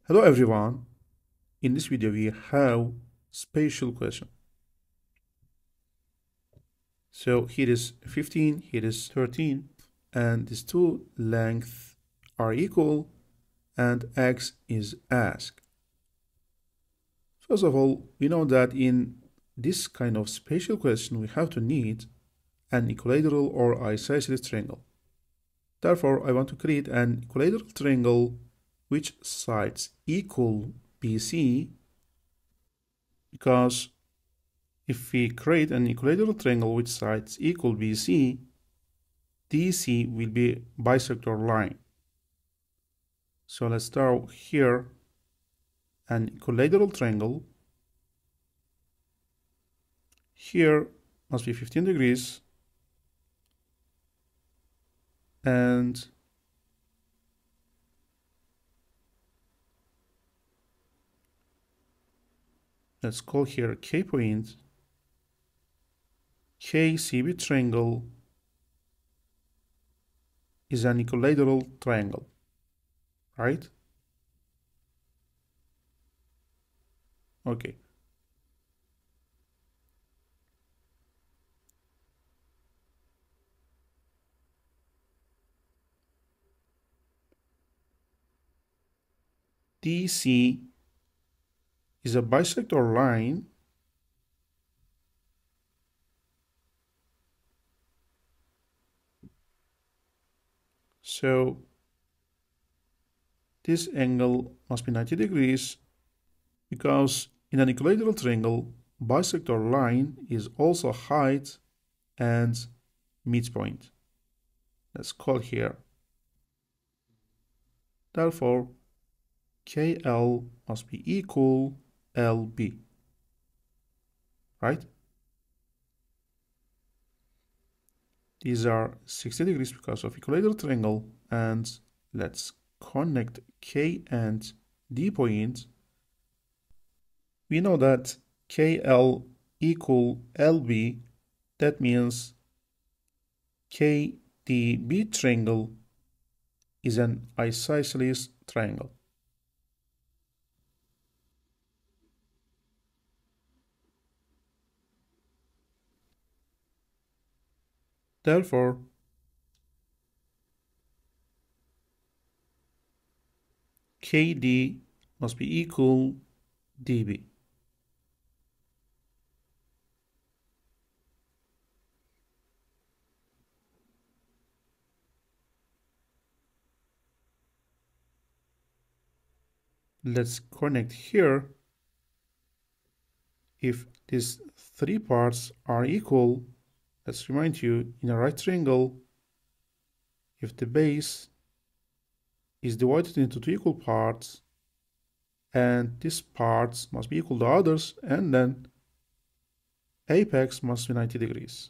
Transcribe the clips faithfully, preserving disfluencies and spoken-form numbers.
Hello everyone. In this video we have spatial question. So here is fifteen, here is thirteen, and these two lengths are equal and x is asked. First of all, we know that in this kind of spatial question we have to need an equilateral or isosceles triangle. Therefore, I want to create an equilateral triangle which sides equal B C, because if we create an equilateral triangle which sides equal B C, D C will be bisector line. So let's draw here an equilateral triangle. Here must be fifteen degrees, and let's call here K point. K C B triangle is an equilateral triangle, right? Okay. D C is a bisector line so this angle must be ninety degrees, because in an equilateral triangle bisector line is also height and midpoint. Let's call here. Therefore, K L must be equal L B, right? These are sixty degrees because of equilateral triangle, and let's connect K and D point. We know that K L equal L B, that means K D B triangle is an isosceles triangle. Therefore, K D must be equal D B. Let's connect here. If these three parts are equal, let's remind you, in a right triangle, if the base is divided into two equal parts, and these parts must be equal to others, and then apex must be ninety degrees.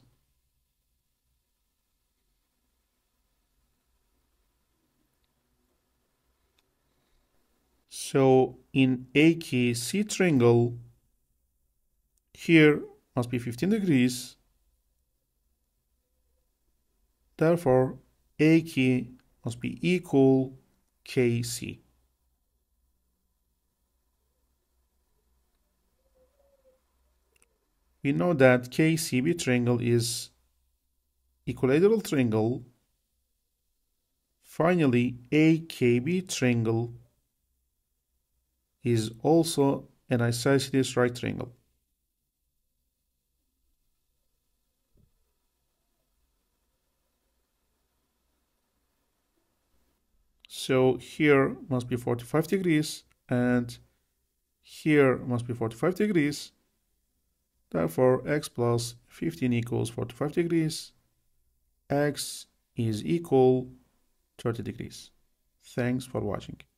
So in A K C triangle, here must be fifteen degrees. Therefore, A K must be equal K C. We know that K C B triangle is equilateral triangle. Finally, A K B triangle is also an isosceles right triangle. So here must be forty-five degrees, and here must be forty-five degrees. Therefore, x plus fifteen equals forty-five degrees. X is equal thirty degrees. Thanks for watching.